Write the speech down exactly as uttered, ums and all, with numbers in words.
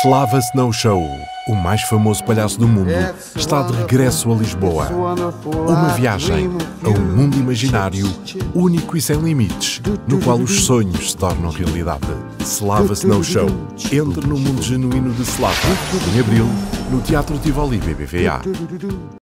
Slava Snow Show, o mais famoso palhaço do mundo, está de regresso a Lisboa. Uma viagem a um mundo imaginário, único e sem limites, no qual os sonhos se tornam realidade. Slava Snow Show. Entre no mundo genuíno de Slava, em abril, no Teatro Tivoli B B V A.